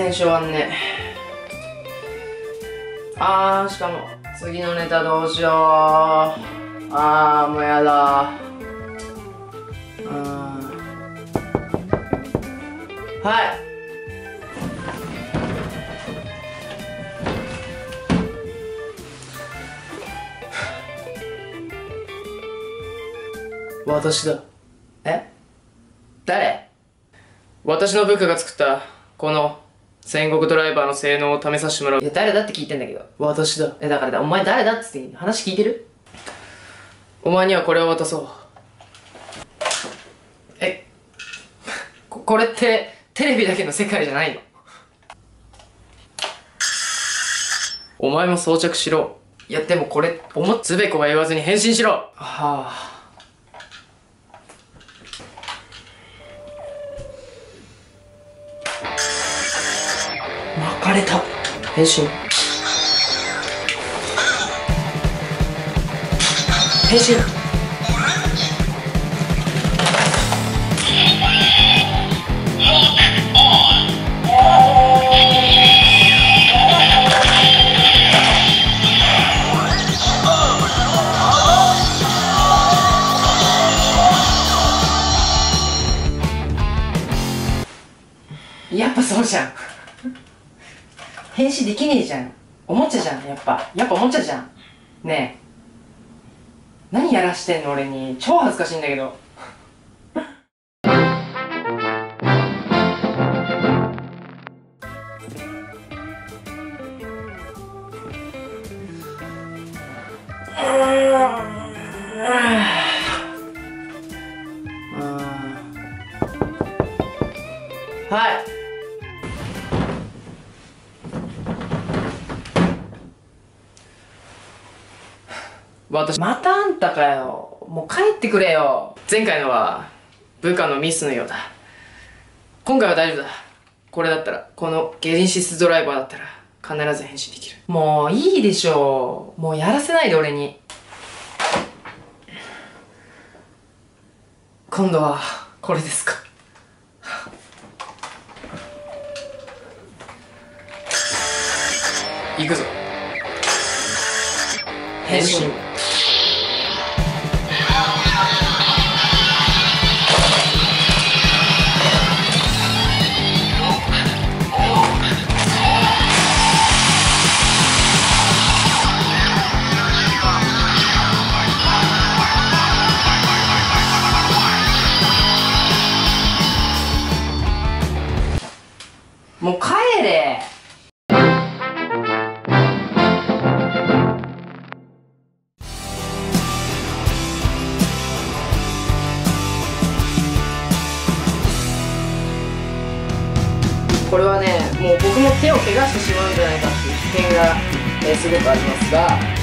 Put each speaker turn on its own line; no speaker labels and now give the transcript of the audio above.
編集終わんね。しかも次のネタどうしよう。もうやだ。はい。私だ。誰？私の部下が作ったこの戦国ドライバーの性能を試させてもらう。いや、誰だって聞いてんだけど。私だ。だからお前誰だっつって話聞いてる？お前にはこれを渡そう。これってテレビだけの世界じゃないの？お前も装着しろ。いや、でもこれ、つべこが言わずに変身しろ。巻かれた。変身。変身。やっぱそうじゃん。変身できねえじゃん。おもちゃじゃん。やっぱおもちゃじゃん。ねえ、何やらしてんの俺に。超恥ずかしいんだけど。はい。またあんたかよ。もう帰ってくれよ。前回のは部下のミスのようだ。今回は大丈夫だ。これだったら、このゲネシスドライバーだったら必ず変身できる。もういいでしょう。もうやらせないで俺に。今度はこれですか。行くぞ。変身。もう帰れ。これはね、もう僕も手を怪我してしまうんじゃないかっていう危険が、すごくありますが、